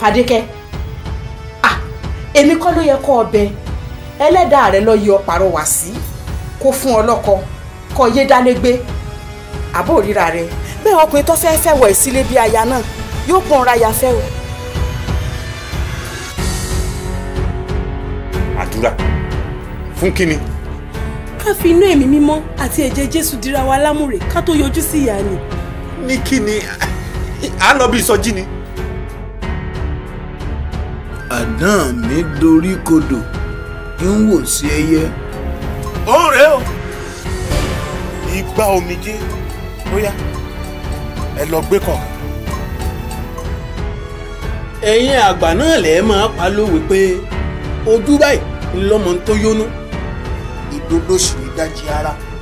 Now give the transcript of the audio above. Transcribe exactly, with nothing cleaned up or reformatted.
Fadékẹ́ ah èmi kọ́ ló yẹ kó ọbẹ̀ ẹlẹ́dàá rẹ lọ yọ pàrọwà sí kó fún ọ lọ́kọ kó yé dálégbé àbó ríra rẹ bẹ́ẹ̀ ọkùnrin tó fẹ́ẹ́ fẹ́ wọ̀ ẹ́ sílé bí aya náà yóò pọ́n ra ya fẹ́ o. àdúrà fún kínni. ká fi inú ẹ̀mí mímọ́ àti ẹ̀jẹ̀ Jésù dira wa lámùrè ká tó yọjú sí ìyá ni. ní kínni à ń lọ bí ìsọjí ni. àdán mi dorí kodò ń wò sí ẹyẹ. ó rèé o igba omijé ó yá ẹ lọ gbé kàn. ẹ̀yin àgbà náà lẹ máa pa lówe pé ojú báyìí ńlọmọ tó yónú ìdodo sì ní dájí ara.